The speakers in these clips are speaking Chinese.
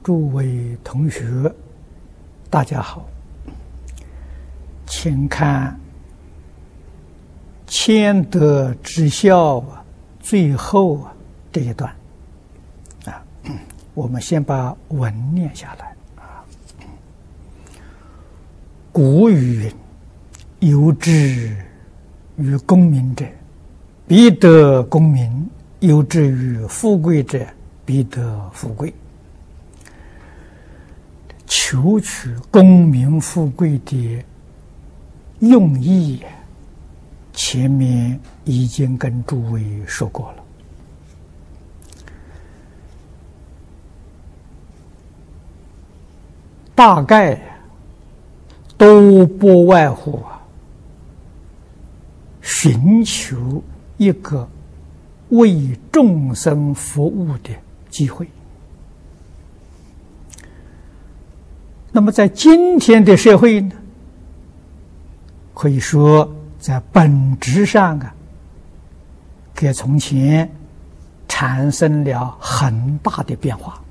诸位同学，大家好，请看谦德之孝最后这一段啊，我们先把文念下来啊。古语云：“有志于功名者，必得功名；有志于富贵者，必得富贵。”求取功名富贵的用意，前面已经跟诸位说过了。大概都不外乎寻求一个为众生服务的机会。那么在今天的社会呢，可以说在本质上跟从前产生了很大的变化。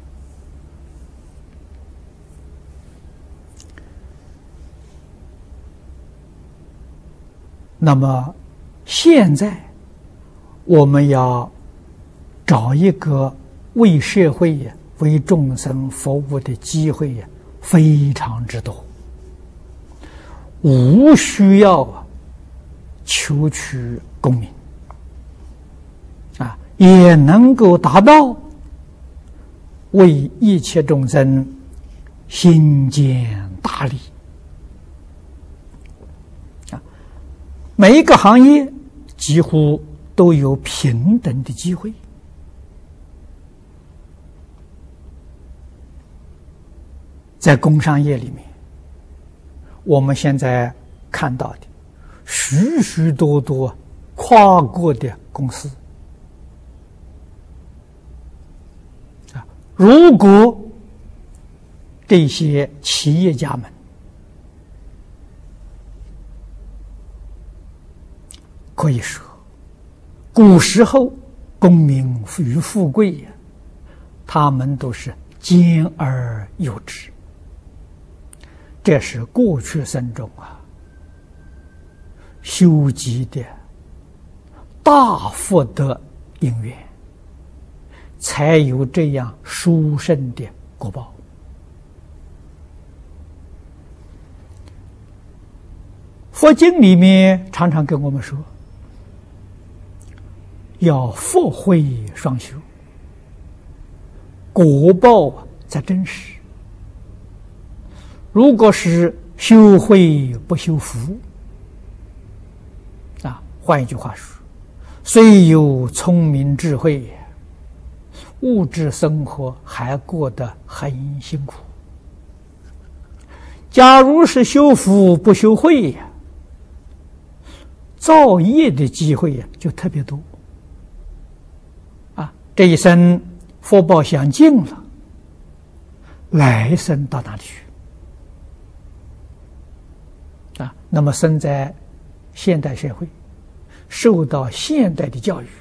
那么现在我们要找一个为社会为众生服务的机会非常之多，无需要求取功名也能够达到为一切众生心建大利每一个行业几乎都有平等的机会。在工商业里面，我们现在看到的许许多多跨国的公司如果这些企业家们可以说，古时候功名与富贵他们都是兼而有之。这是过去生中修积的大福德因缘，才有这样殊胜的果报。佛经里面常常跟我们说，要福慧双修，果报才真实。如果是修慧不修福换一句话说，虽有聪明智慧，物质生活还过得很辛苦。假如是修福不修慧造业的机会就特别多这一生福报享尽了，来生到哪里去那么生在现代社会，受到现代的教育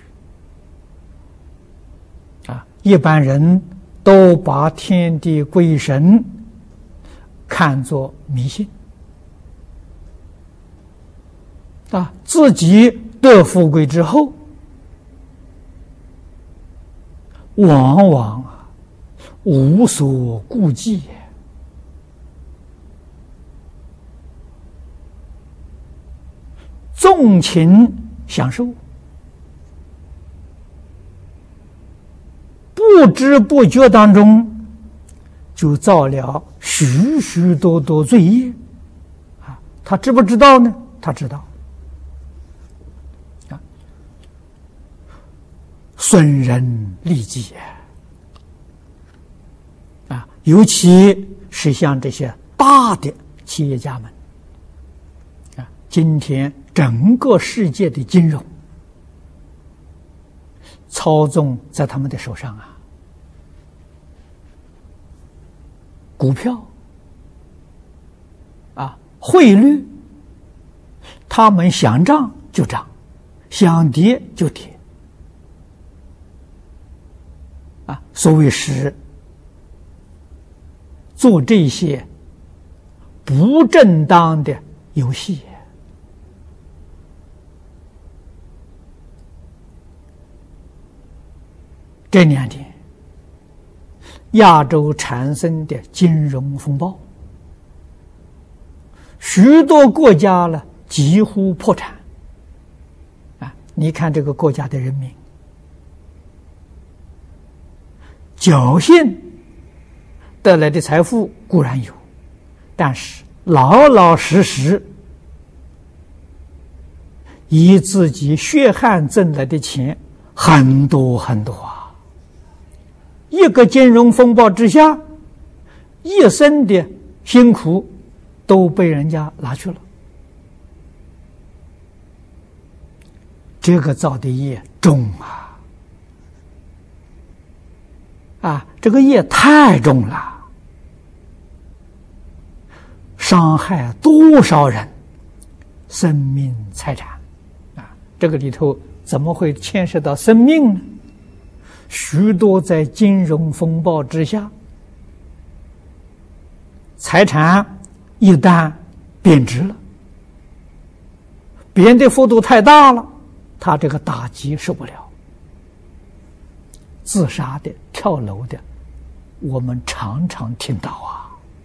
一般人都把天地鬼神看作迷信自己得富贵之后，往往无所顾忌，纵情享受，不知不觉当中就造了许许多多罪业他知不知道呢？他知道损人利己尤其是像这些大的企业家们今天整个世界的金融操纵在他们的手上股票汇率，他们想涨就涨，想跌就跌所谓是做这些不正当的游戏。这2年，亚洲产生的金融风暴，许多国家呢几乎破产。你看这个国家的人民，侥幸得来的财富固然有，但是老老实实以自己血汗挣来的钱很多很多啊！一个金融风暴之下，一生的辛苦都被人家拿去了。这个造的业重啊！这个业太重了，伤害多少人生命财产啊！这个里头怎么会牵涉到生命呢？许多在金融风暴之下，财产一旦贬值了，贬的幅度太大了，他这个打击受不了，自杀的、跳楼的，我们常常听到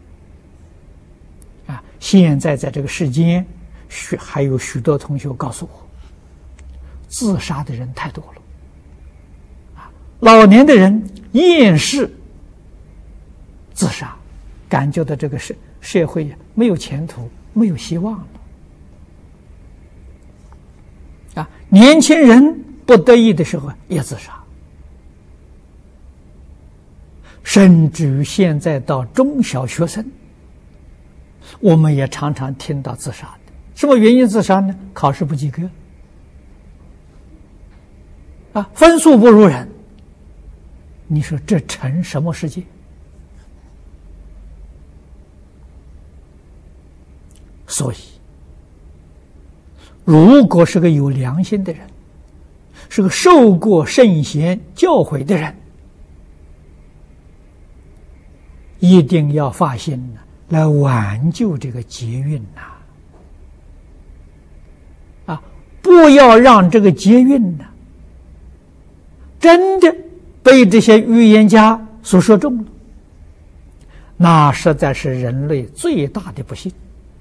啊！现在在这个世间，还有许多同学告诉我，自杀的人太多了。老年的人厌世自杀，感觉到这个社会没有前途，没有希望了。年轻人不得已的时候也自杀，甚至于现在到中小学生，我们也常常听到自杀的。什么原因自杀呢？考试不及格分数不如人。你说这成什么世界？所以，如果是个有良心的人，是个受过圣贤教诲的人，一定要发心来挽救这个劫运不要让这个劫运真的被这些预言家所说中了，那实在是人类最大的不幸。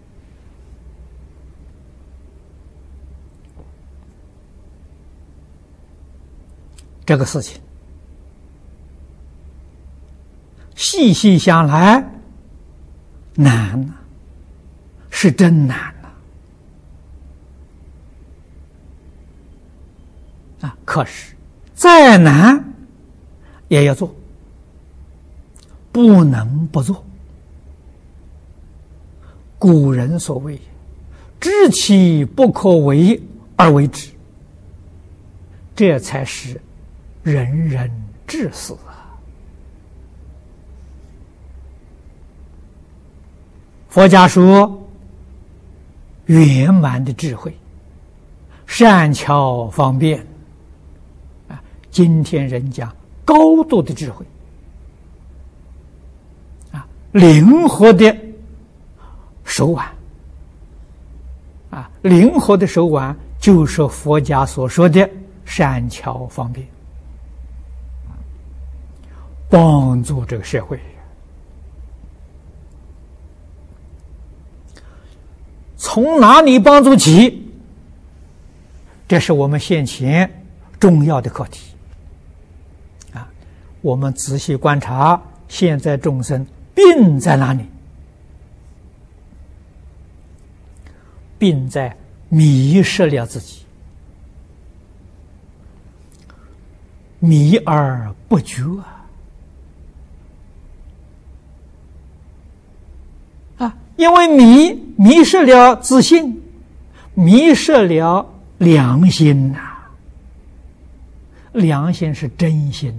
这个事情细细想来，难是真难可是再难也要做，不能不做。古人所谓知其不可为而为之，这才是人人至死佛家说圆满的智慧，善巧方便今天人讲高度的智慧灵活的手腕灵活的手腕就是佛家所说的善巧方便，帮助这个社会。从哪里帮助起？这是我们现前重要的课题我们仔细观察现在众生病在哪里？病在迷失了自己，迷而不觉因为迷失了自信，迷失了良心良心是真心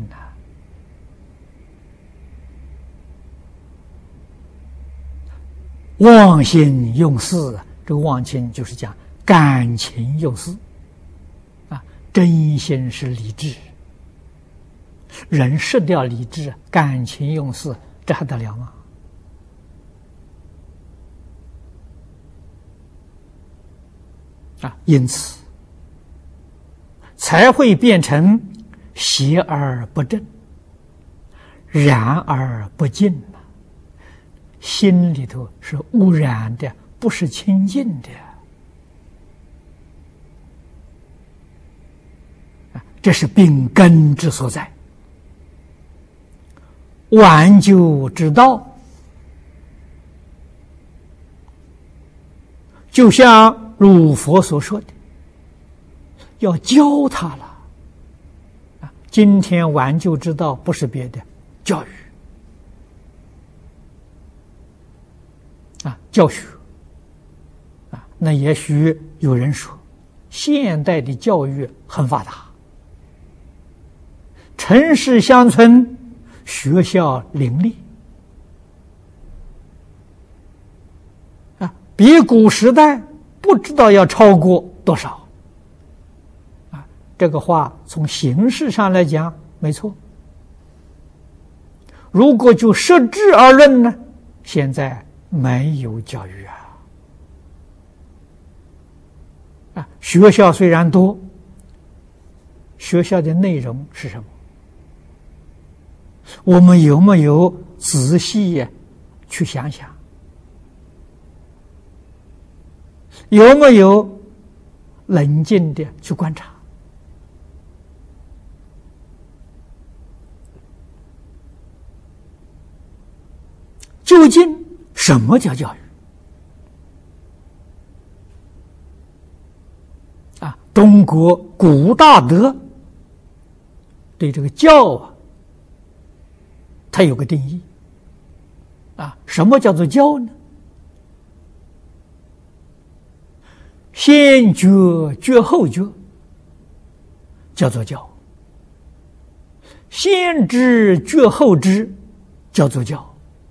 忘心用事，这个忘心就是讲感情用事真心是理智，人失掉理智，感情用事，这还得了吗？ 因此才会变成邪而不正，染而不净，心里头是污染的，不是清净的。这是病根之所在。挽救之道，就像如佛所说的，要教他了。今天挽救之道不是别的，教育教学那也许有人说，现代的教育很发达，城市乡村学校林立比古时代不知道要超过多少这个话从形式上来讲没错。如果就实质而论呢，现在没有教育学校虽然多，学校的内容是什么？我们有没有仔细去想想？有没有冷静的去观察？究竟什么叫教育？中国古大德对这个教它有个定义什么叫做教呢？先觉觉后觉叫做教，先知觉后知叫做教，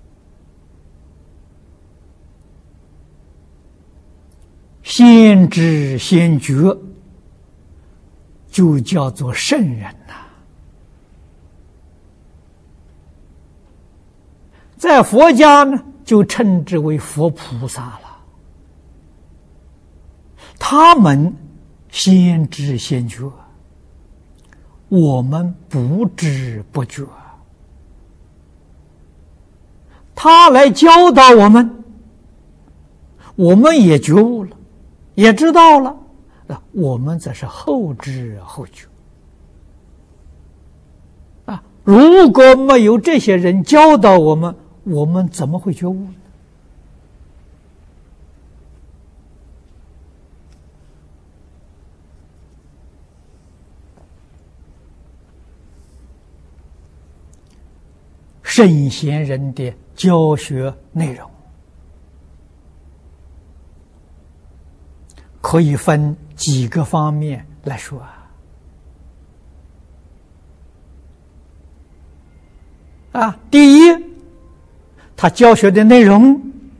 先知先觉就叫做圣人在佛家呢，就称之为佛菩萨了。他们先知先觉，我们不知不觉。他来教导我们，我们也觉悟了，也知道了，我们则是后知后觉。如果没有这些人教导我们，我们怎么会觉悟呢？圣贤人的教学内容可以分几个方面来说第一，他教学的内容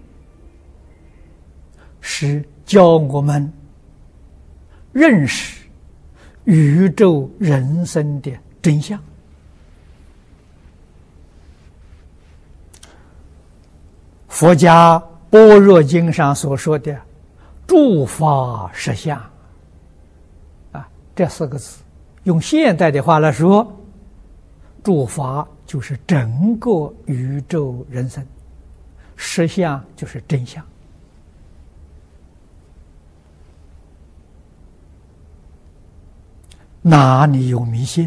是教我们认识宇宙人生的真相。佛家般若经上所说的诸法实相这四个字用现代的话来说，诸法就是整个宇宙人生，实相就是真相。哪里有迷信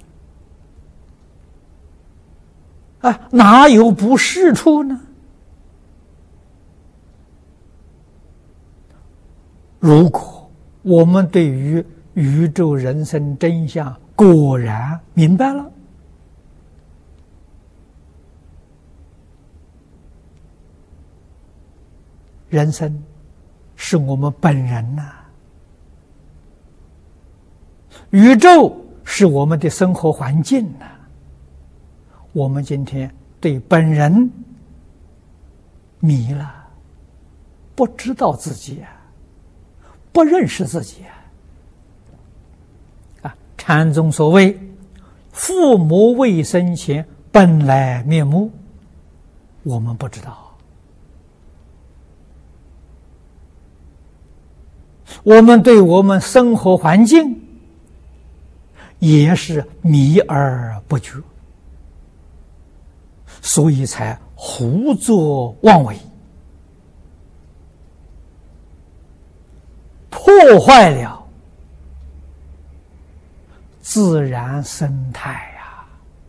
呢？哪有不是处呢？如果我们对于宇宙人生真相果然明白了，人生是我们本人宇宙是我们的生活环境我们今天对本人迷了，不知道自己不认识自己禅宗所谓父母未生前本来面目，我们不知道。 我们对我们生活环境也是迷而不觉，所以才胡作妄为，破坏了自然生态呀，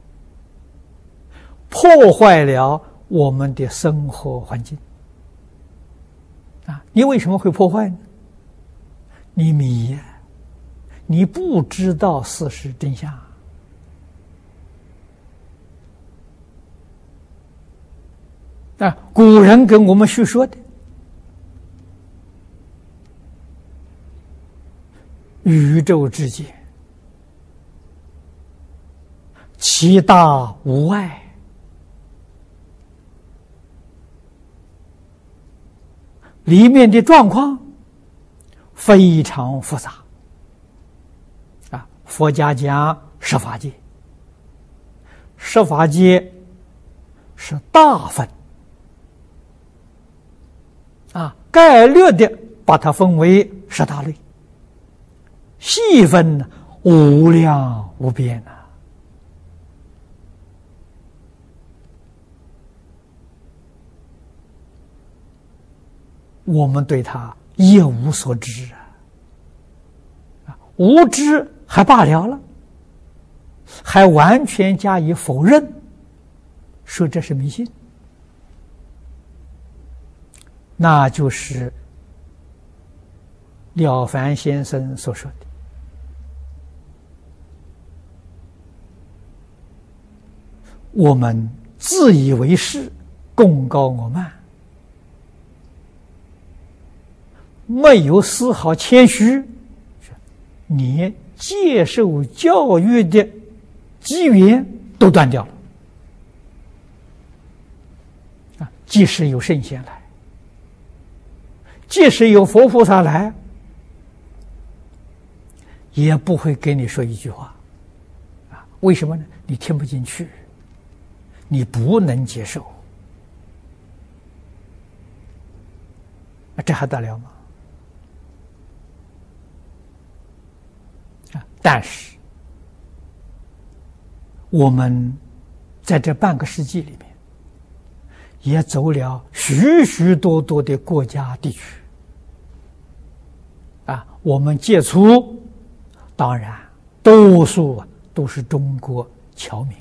破坏了我们的生活环境啊！你为什么会破坏呢？你迷呀，你不知道事实真相啊！古人跟我们叙说的宇宙之间，其大无外，里面的状况非常复杂啊！佛家讲十法界，十法界是大分啊，概略的把它分为十大类，细分呢无量无边啊！我们对它一无所知啊，无知还罢了了，还完全加以否认，说这是迷信，那就是了凡先生所说的我们自以为是，功高我慢，没有丝毫谦虚，连接受教育的机缘都断掉了啊！即使有圣贤来，即使有佛菩萨来，也不会给你说一句话啊！为什么呢？你听不进去，你不能接受啊！这还得了吗？但是我们在这半个世纪里面也走了许许多多的国家地区啊，我们接触当然多数都是中国侨民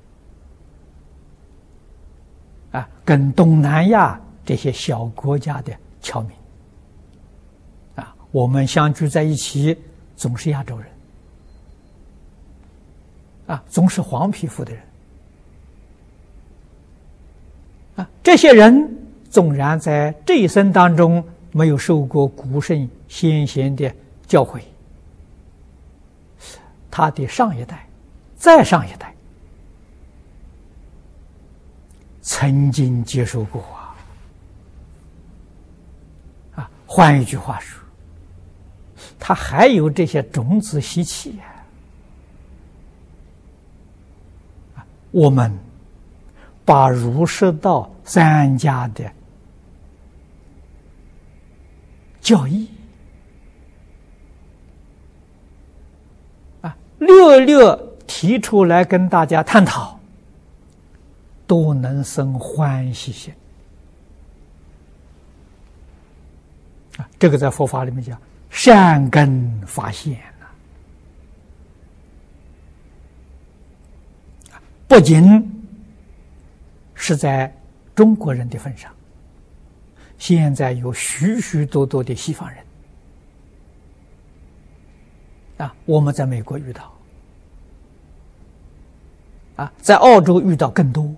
啊，跟东南亚这些小国家的侨民啊，我们相聚在一起总是亚洲人啊，总是黄皮肤的人啊，这些人纵然在这一生当中没有受过古圣先贤的教诲，他的上一代、再上一代曾经接受过啊，换一句话说，他还有这些种子习气啊。我们把儒释道三家的教义啊，略略提出来跟大家探讨，都能生欢喜心啊！这个在佛法里面讲善根发现。不仅是在中国人的份上，现在有许许多多的西方人啊，我们在美国遇到啊，在澳洲遇到更多。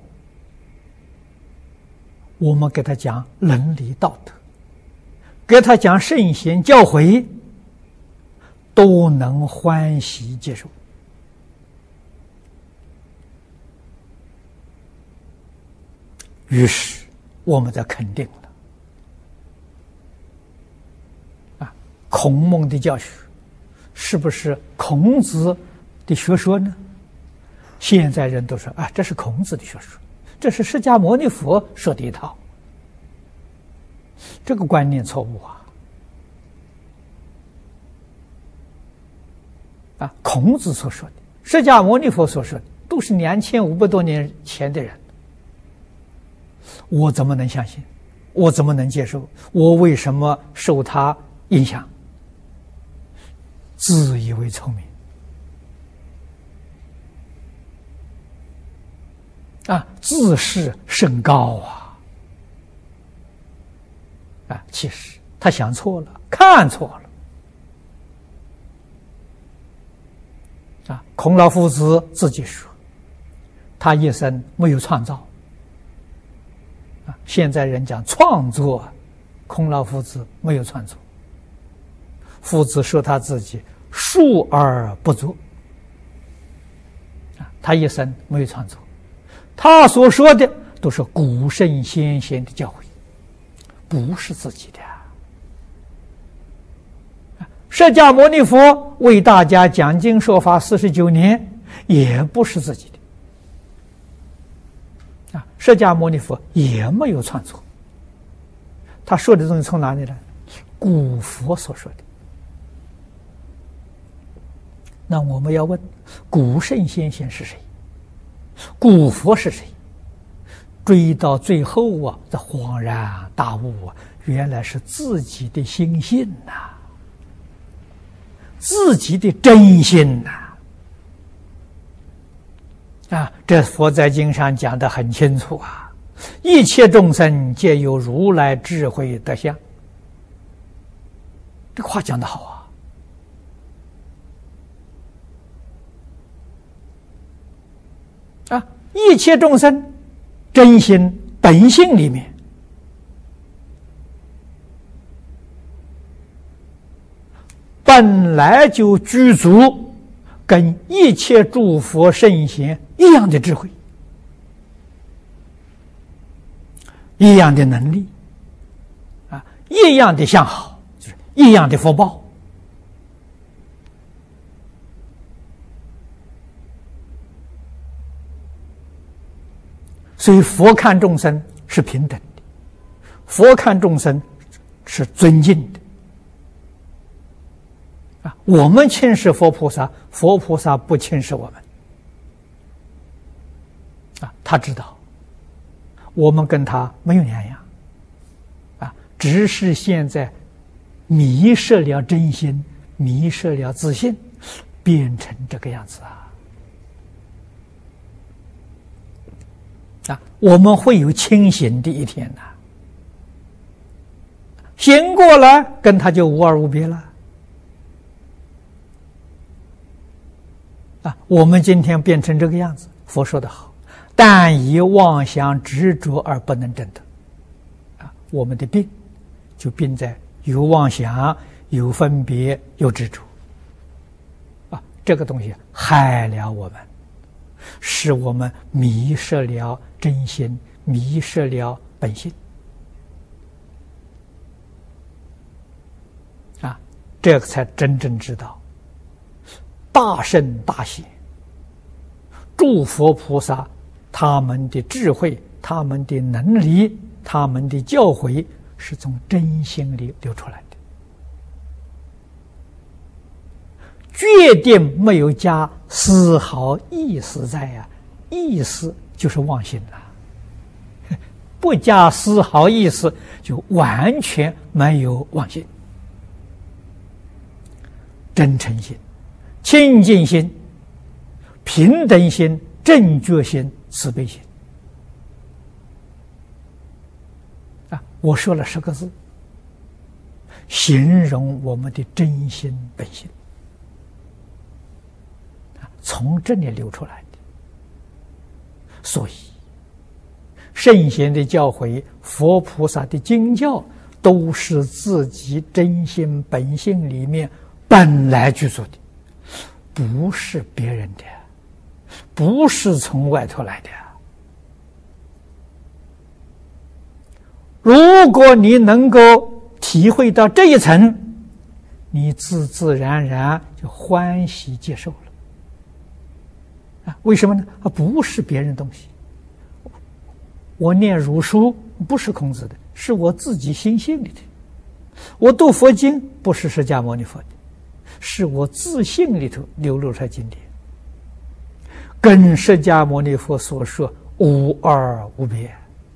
我们给他讲伦理道德，给他讲圣贤教诲，都能欢喜接受。于是我们在肯定了啊，孔孟的教学是不是孔子的学说呢？现在人都说啊，这是孔子的学说，这是释迦牟尼佛说的一套，这个观念错误啊！ 孔子所说的，释迦牟尼佛所说的，都是2500多年前的人。我怎么能相信？我怎么能接受？我为什么受他影响？自以为聪明自视甚高其实他想错了，看错了孔老夫子自己说，他一生没有创造现在人讲创作，孔老夫子没有创作。夫子说他自己述而不作他一生没有创作，他所说的都是古圣先贤的教诲，不是自己的。释迦牟尼佛为大家讲经说法49年，也不是自己的释迦牟尼佛也没有创作，他说的东西从哪里来？古佛所说的。那我们要问，古圣先贤是谁？古佛是谁？追到最后这恍然大悟原来是自己的心性自己的真心这佛在经上讲得很清楚一切众生皆有如来智慧德相。这个话讲得好一切众生真心本性里面本来就具足跟一切诸佛圣贤一样的智慧，一样的能力一样的相好，就是一样的福报。所以佛看众生是平等的，佛看众生是尊敬的我们轻视佛菩萨，佛菩萨不轻视我们他知道我们跟他没有两样只是现在迷失了真心，迷失了自信，变成这个样子我们会有清醒的一天醒过来跟他就无二无别了我们今天变成这个样子，佛说得好，但以妄想执着而不能证得我们的病就病在有妄想，有分别，有执着这个东西害了我们，使我们迷失了真心，迷失了本性这个才真正知道大圣大贤诸佛菩萨他们的智慧，他们的能力，他们的教诲是从真心里流出来的，决定没有加丝毫意思在意思就是妄心了，不加丝毫意思就完全没有妄心。真诚心、清净心、平等心、正觉心、慈悲心我说了10个字，形容我们的真心本性从这里流出来的。所以圣贤的教诲，佛菩萨的经教，都是自己真心本性里面本来具足的，不是别人的，不是从外头来的。如果你能够体会到这一层，你自自然然就欢喜接受了为什么呢？不是别人东西。我念儒书不是孔子的，是我自己心性里的。我读佛经不是释迦牟尼佛的， 是我自信里头流露出来经典，跟释迦牟尼佛所说无二无别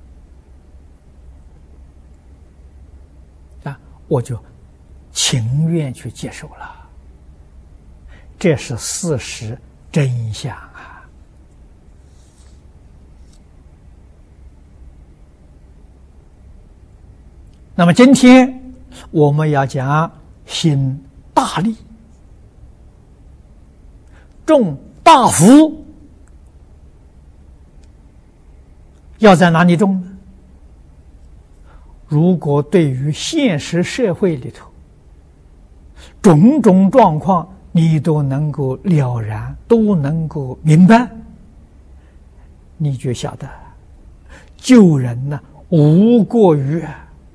啊，我就情愿去接受了，这是事实真相啊。那么今天我们要讲行大利，种大福，要在哪里种呢？如果对于现实社会里头种种状况你都能够了然，都能够明白，你就晓得救人呢无过于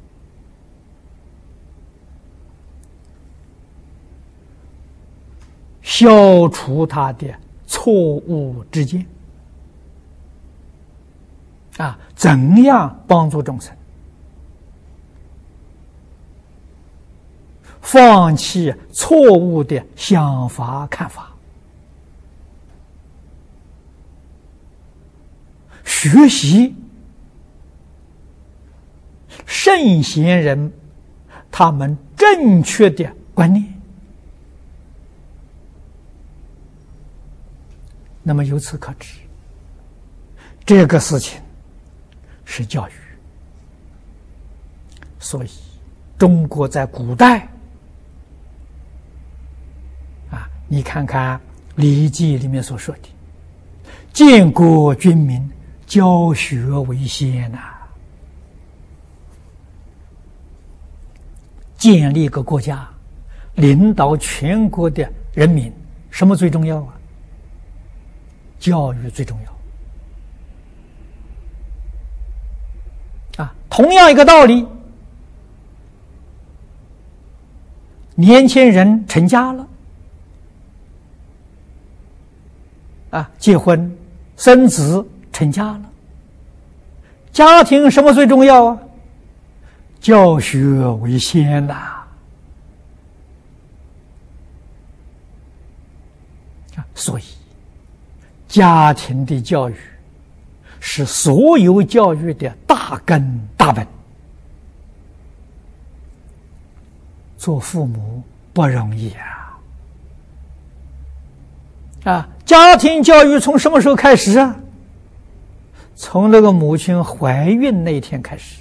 消除他的错误之见啊，怎样帮助众生放弃错误的想法看法，学习圣贤人他们正确的观念。那么由此可知，这个事情是教育。所以中国在古代啊，你看看《礼记》里面所说的建国军民，教学为先呐。建立一个国家，领导全国的人民，什么最重要啊？教育最重要啊！同样一个道理，年轻人成家了啊，结婚生子成家了，家庭什么最重要啊？教学为先呐！所以家庭的教育是所有教育的大根大本。做父母不容易啊！家庭教育从什么时候开始啊？从那个母亲怀孕那天开始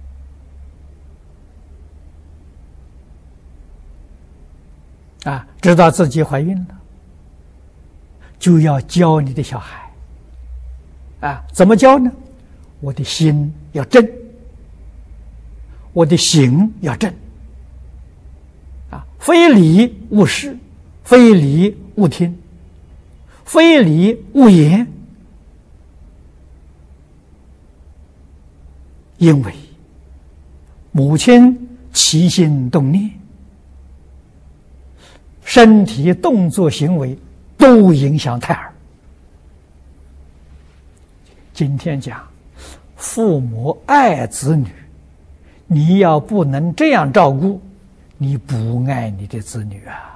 啊，知道自己怀孕了，就要教你的小孩啊，怎么教呢？我的心要正，我的行要正啊，非礼勿视，非礼勿听，非礼勿言。因为母亲起心动念，身体动作行为都影响胎儿。今天讲父母爱子女，你要不能这样照顾，你不爱你的子女啊！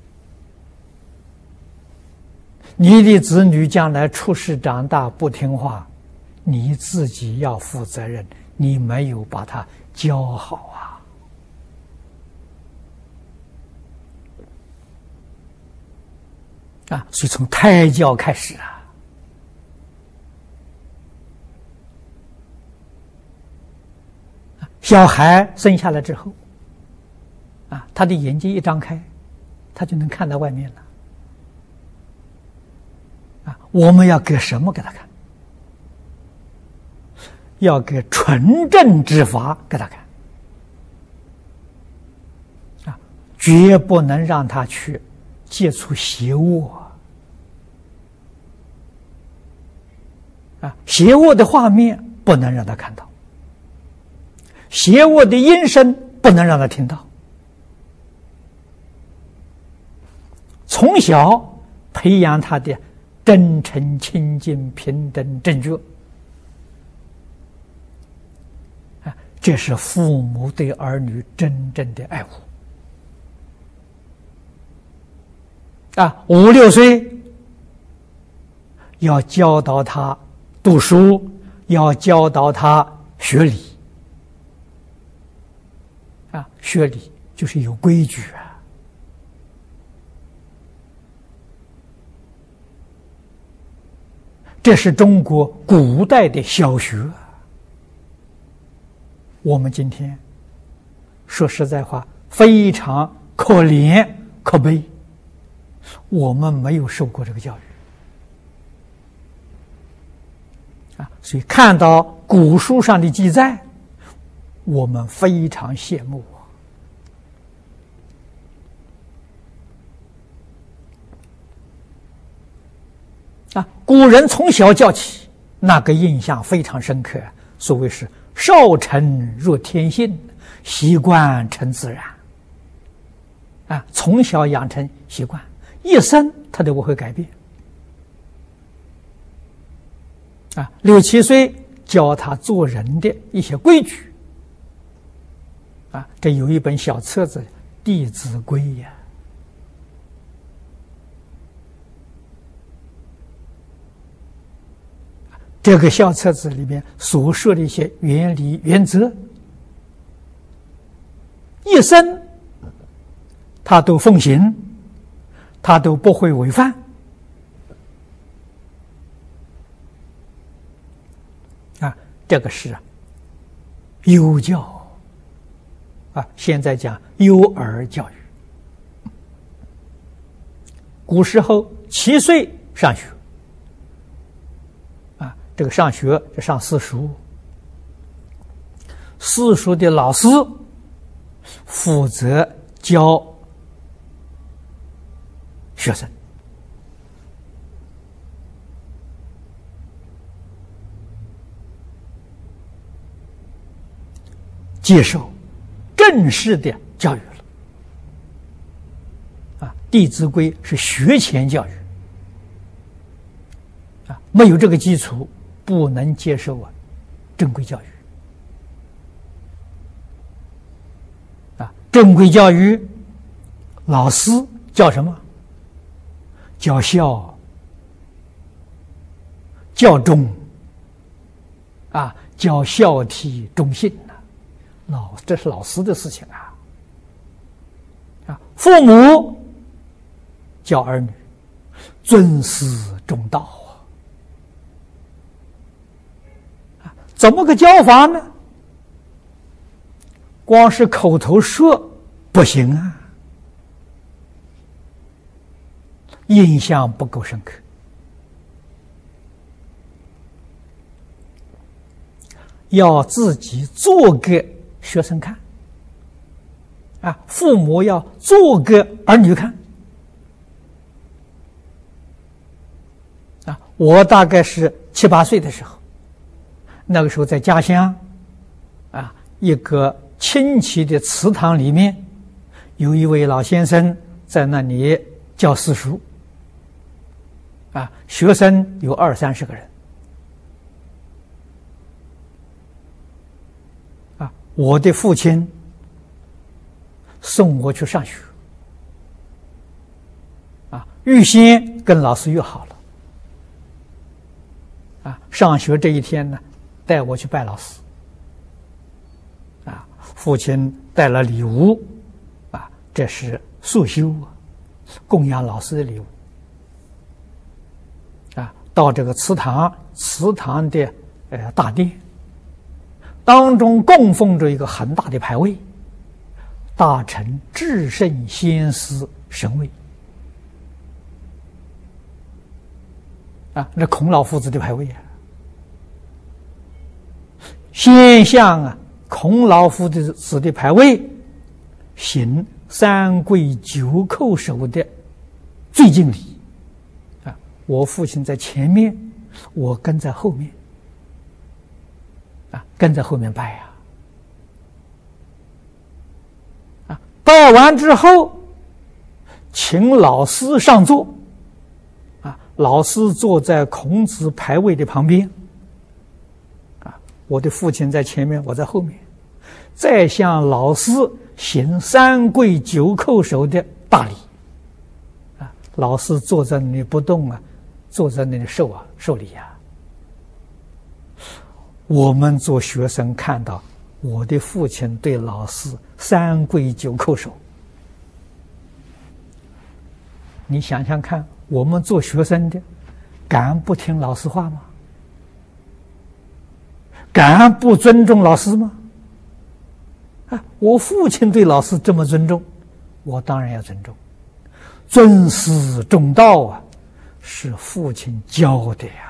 你的子女将来出世长大不听话，你自己要负责任，你没有把他教好啊！所以从胎教开始啊，小孩生下来之后啊，他的眼睛一张开，他就能看到外面了啊。我们要给什么给他看？要给纯正之法给他看啊，绝不能让他去接触邪恶啊！邪恶的画面不能让他看到，邪恶的音声不能让他听到。从小培养他的真诚、清净、平等、正觉啊，这是父母对儿女真正的爱护 5、6岁要教导他读书，要教导他学礼。学礼就是有规矩啊。这是中国古代的小学。我们今天说实在话，非常可怜可悲，我们没有受过这个教育所以看到古书上的记载，我们非常羡慕古人从小教起，那个印象非常深刻。所谓是少成若天性，习惯成自然。从小养成习惯，一生他都不会改变。6、7岁教他做人的一些规矩。这有一本小册子《弟子规》呀。这个小册子里面所说的一些原理原则，一生他都奉行，他都不会违反。这个是幼教现在讲幼儿教育。古时候7岁上学这个上学就上私塾，私塾的老师负责教学生。接受正式的教育了弟子规是学前教育没有这个基础，不能接受正规教育正规教育老师叫什么？叫孝，教忠叫孝悌忠信这是老师的事情父母教儿女尊师重道怎么个教法呢？光是口头说不行印象不够深刻。要自己做给学生看父母要做给儿女看我大概是7、8岁的时候，那个时候在家乡一个亲戚的祠堂里面，有一位老先生在那里教私塾学生有20、30个人我的父亲送我去上学预先跟老师约好了上学这一天呢，带我去拜老师父亲带了礼物这是素修供养老师的礼物到这个祠堂的大殿当中，供奉着一个很大的牌位，大成至圣先师神位那孔老夫子的牌位先向孔老夫子的牌位行3跪9叩首的最敬礼我父亲在前面，我跟在后面跟在后面拜拜完之后请老师上座老师坐在孔子牌位的旁边我的父亲在前面，我在后面，再向老师行3跪9叩首的大礼老师坐在那里不动啊，坐在那里受礼啊。我们做学生看到我的父亲对老师3跪9叩首，你想想看，我们做学生的敢不听老师话吗？敢不尊重老师吗？我父亲对老师这么尊重，我当然要尊重。尊师重道啊，是父亲教的呀。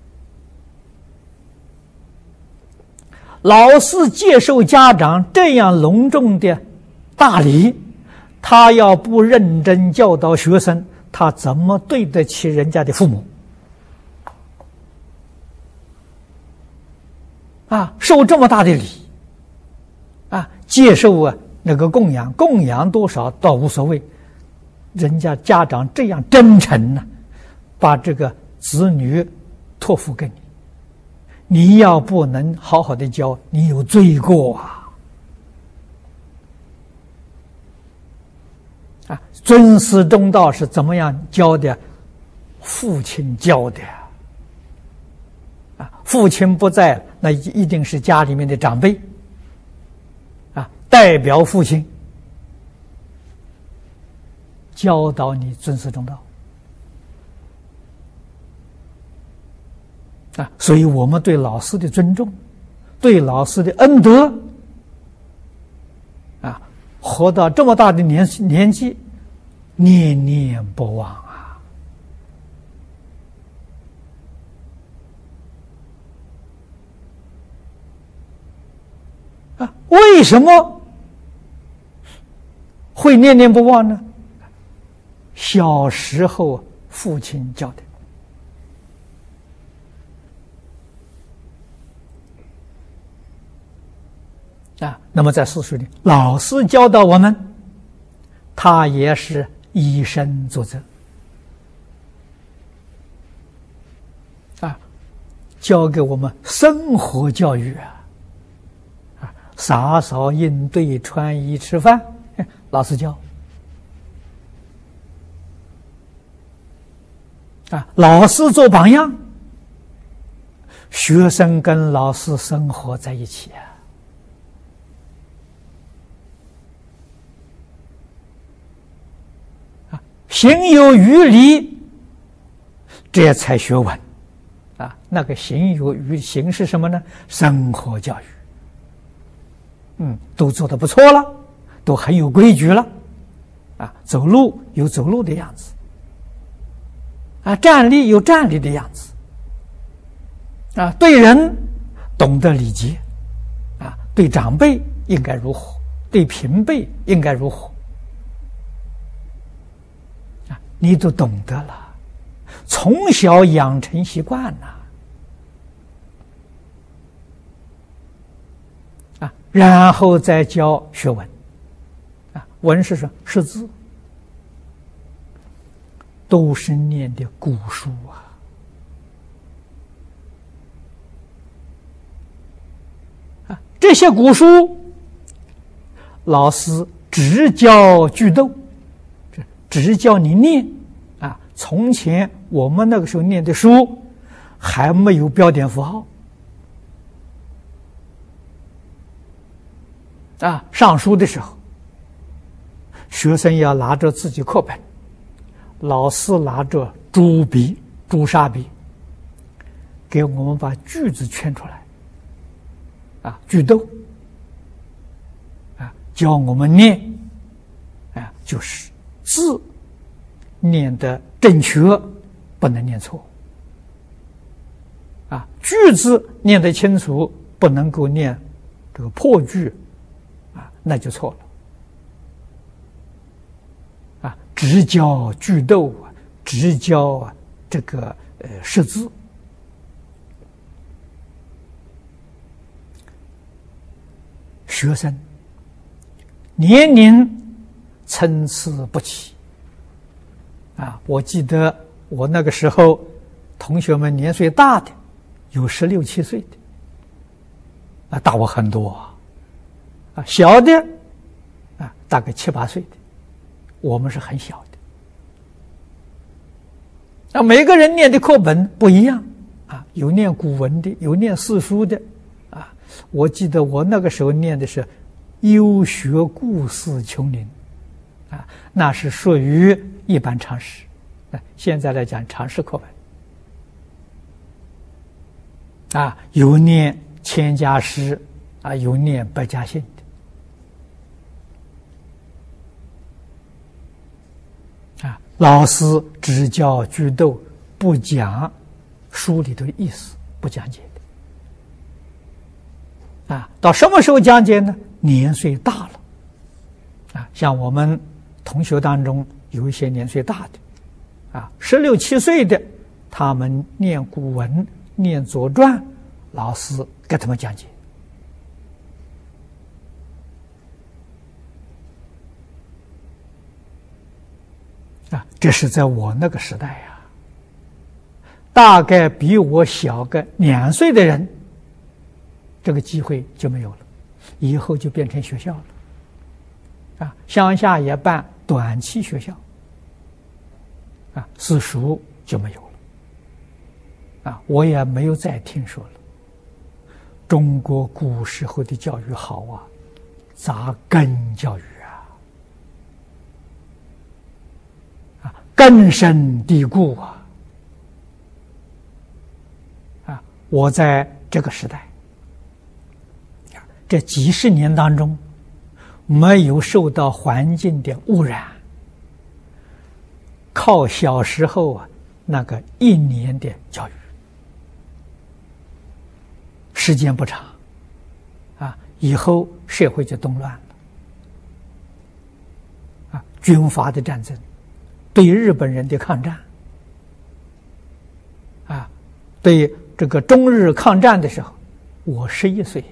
老师接受家长这样隆重的大礼，他要不认真教导学生，他怎么对得起人家的父母？受这么大的礼，接受那个供养多少倒无所谓，人家家长这样真诚呢，把这个子女托付给你。你要不能好好的教，你有罪过尊师重道是怎么样教的？父亲教的父亲不在，那一定是家里面的长辈代表父亲教导你尊师重道所以我们对老师的尊重，对老师的恩德活到这么大的年纪，念念不忘为什么会念念不忘呢？小时候父亲教的那么在世俗里，老师教导我们，他也是以身作则教给我们生活教育洒扫应对穿衣吃饭，老师教老师做榜样，学生跟老师生活在一起行有余力，这才学问那个行有余行是什么呢？生活教育。都做得不错了，都很有规矩了走路有走路的样子站立有站立的样子对人懂得礼节对长辈应该如何，对平辈应该如何你都懂得了，从小养成习惯然后再教学文文是什么？识字，都是念的古书这些古书老师只教句读，只教你念从前我们那个时候念的书还没有标点符号上书的时候，学生要拿着自己课本，老师拿着朱笔、朱砂笔，给我们把句子圈出来句读教我们念就是字念得正确，不能念错句子念得清楚，不能够念这个破句那就错了只教句读只教这个识字学生年年参差不齐我记得我那个时候同学们年岁大的有16、17岁的大我很多小的大概7、8岁的，我们是很小每个人念的课本不一样啊，有念古文的，有念四书的啊。我记得我那个时候念的是优学故事琼林啊，那是属于一般常识。现在来讲常识课本啊，有念千家诗啊，有念百家姓的啊。老师只教句读，不讲书里头的意思，不讲解的啊。到什么时候讲解呢？年岁大了啊，像我们同学当中有一些年岁大的啊，16、17岁的，他们念古文、念左传，老师给他们讲解啊。这是在我那个时代呀，大概比我小个2岁的人，这个机会就没有了，以后就变成学校了啊，乡下也办短期学校啊，私塾就没有了啊，我也没有再听说了。中国古时候的教育好啊，扎根教育啊，根深蒂固啊！我在这个时代，这几十年当中，没有受到环境的污染，靠小时候啊那个1年的教育，时间不长啊，以后社会就动乱了啊，军阀的战争，对日本人的抗战啊，对这个中日抗战的时候，我11岁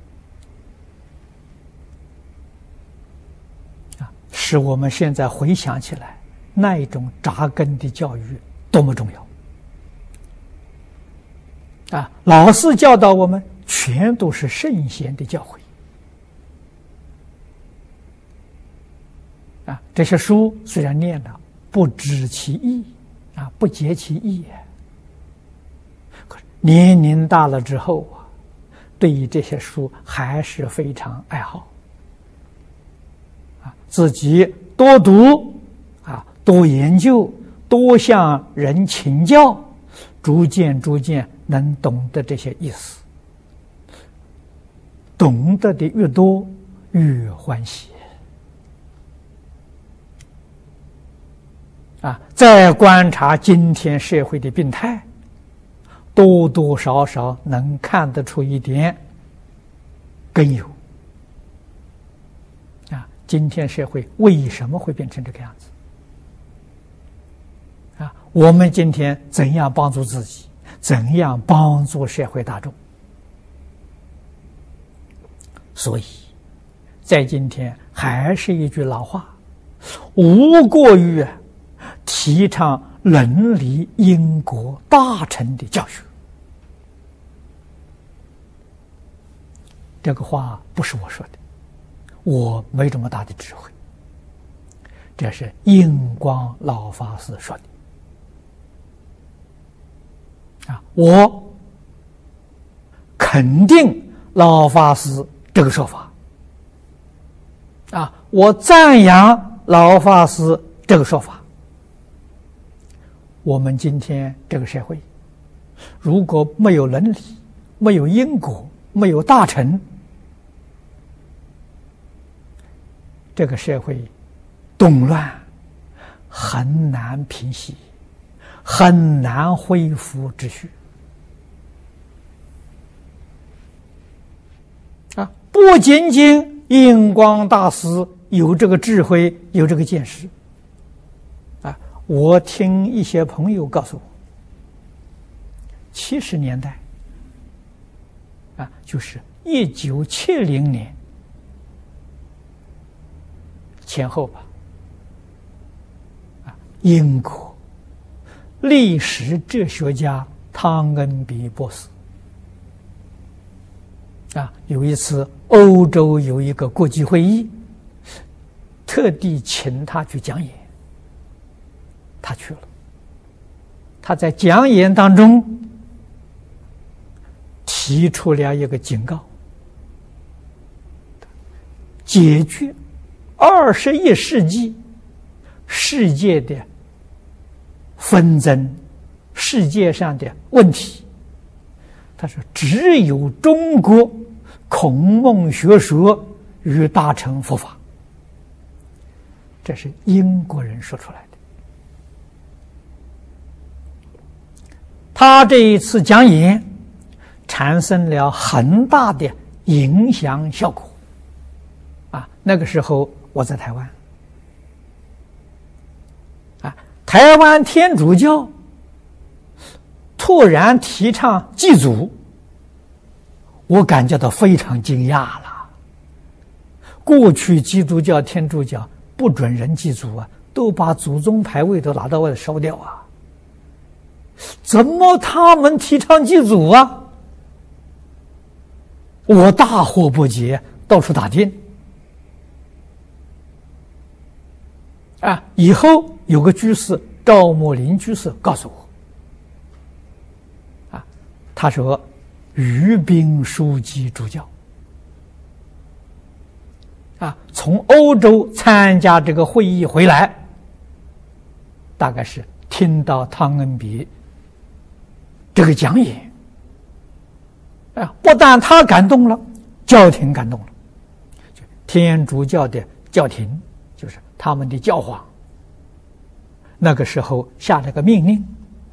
啊，使我们现在回想起来，那一种扎根的教育多么重要啊！老师教导我们，全都是圣贤的教诲啊！这些书虽然念了，不知其意啊，不解其意，可是年龄大了之后啊，对于这些书还是非常爱好啊，自己多读啊，多研究，多向人请教，逐渐能懂得这些意思，懂得的越多，越欢喜啊！再观察今天社会的病态，多多少少能看得出一点根由啊！今天社会为什么会变成这个样子啊？我们今天怎样帮助自己？怎样帮助社会大众？所以，在今天还是一句老话，无过于提倡伦理因果大乘的教学。这个话不是我说的，我没这么大的智慧，这是印光老法师说的。啊，我肯定老法师这个说法啊，我赞扬老法师这个说法。我们今天这个社会，如果没有伦理，没有因果，没有大乘，这个社会动乱很难平息，很难恢复秩序啊！不仅仅印光大师有这个智慧，有这个见识啊！我听一些朋友告诉我，70年代啊，就是1970年前后吧，啊，英国历史哲学家汤恩比博士啊，有一次欧洲有一个国际会议，特地请他去讲演，他去了。 他在讲演当中提出了一个警告：解决21世纪世界的纷争、世界上的问题。他说，只有中国孔孟学说与大乘佛法。这是英国人说出来的。他这一次讲演产生了很大的影响效果。那个时候我在台湾，台湾天主教突然提倡祭祖，我感觉到非常惊讶了。过去基督教、天主教不准人祭祖啊，都把祖宗牌位都拿到外头烧掉啊。怎么他们提倡祭祖啊？我大惑不解，到处打听。以后有个居士赵木林居士告诉我，他说于斌书记主教从欧洲参加这个会议回来，大概是听到汤恩比这个讲演，不但他感动了，教廷感动了，天主教的教廷就是他们的教皇，那个时候下了个命令，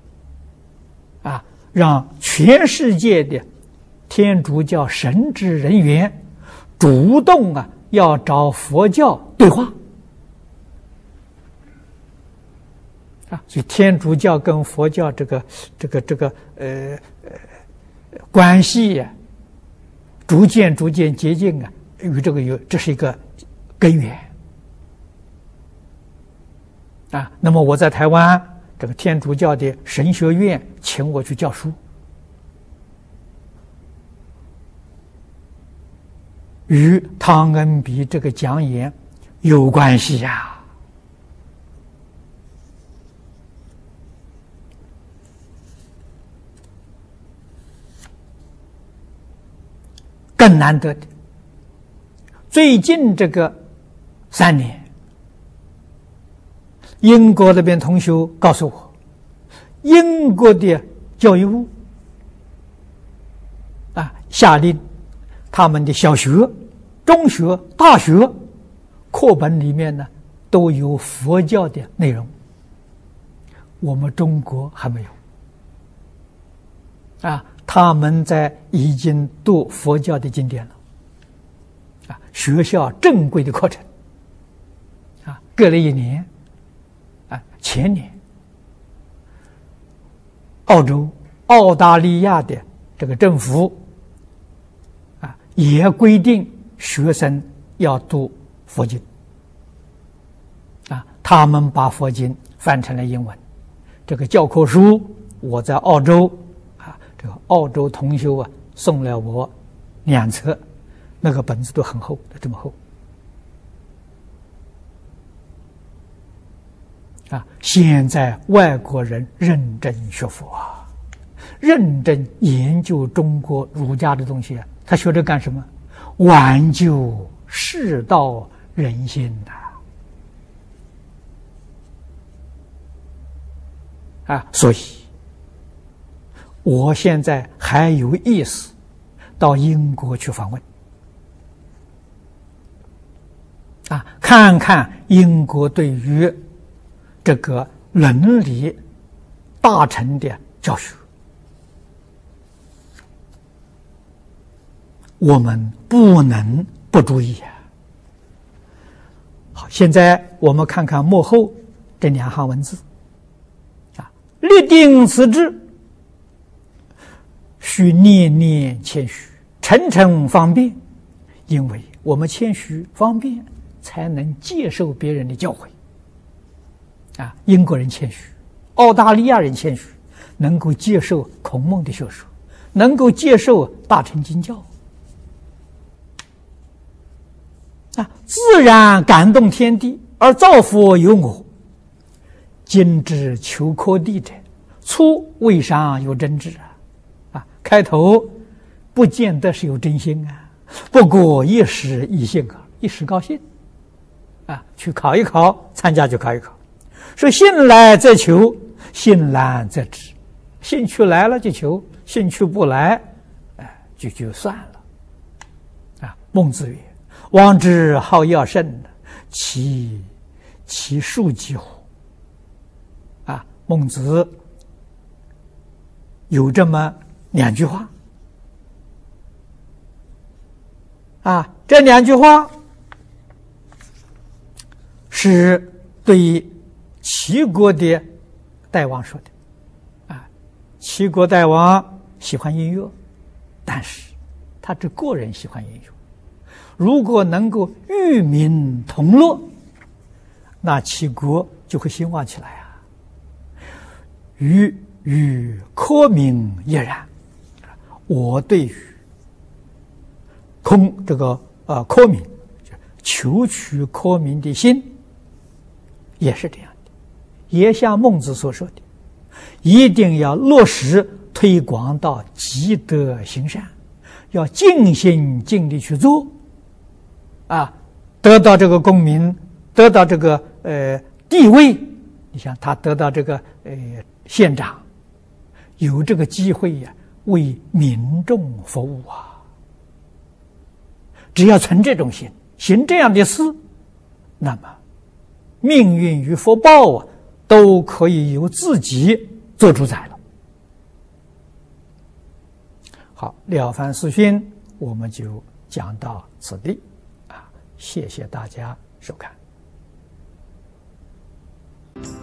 让全世界的天主教神职人员主动要找佛教对话，所以天主教跟佛教这个关系逐渐接近与这是一个根源。那么我在台湾这个天主教的神学院请我去教书，与汤恩比这个讲演有关系呀。更难得的，最近这个3年，英国那边同学告诉我，英国的教育部下令他们的小学、中学、大学课本里面呢都有佛教的内容，我们中国还没有。他们已经读佛教的经典了，学校正规的课程，隔了1年。前年，澳大利亚的这个政府也规定学生要读佛经，他们把佛经翻成了英文。这个教科书我在澳洲这个澳洲同修送了我2册，那个本子都很厚，这么厚。现在外国人认真学佛认真研究中国儒家的东西他学着干什么？挽救世道人心所以我现在还有意思到英国去访问看看英国对于这个伦理大乘的教学，我们不能不注意好，现在我们看看幕后这2行文字立定此志，须念念谦虚，诚诚方便，因为我们谦虚方便，才能接受别人的教诲。英国人谦虚，澳大利亚人谦虚，能够接受孔孟的学说，能够接受大乘经教，自然感动天地，而造佛有我。今之求科地者， 初未尝有真志开头不见得是有真心不过一时一兴一时高兴去考一考，参加就考一考。说兴来则求，兴懒则止。兴趣来了就求，兴趣不来，就算了。孟子曰：“王之好乐甚，其数几乎？”孟子有这么2句话这2句话是对齐国的代王说的齐国代王喜欢音乐，但是他只个人喜欢音乐，如果能够与民同乐，那齐国就会兴旺起来与科民亦然。我对于科民求取科民的心也是这样的，也像孟子所说的，一定要落实推广到积德行善，要尽心尽力去做得到这个功名，得到这个地位。你想他得到这个县长，有这个机会为民众服务只要存这种心，行这样的事，那么命运与福报都可以由自己做主宰了。好，《了凡四训》我们就讲到此地谢谢大家收看。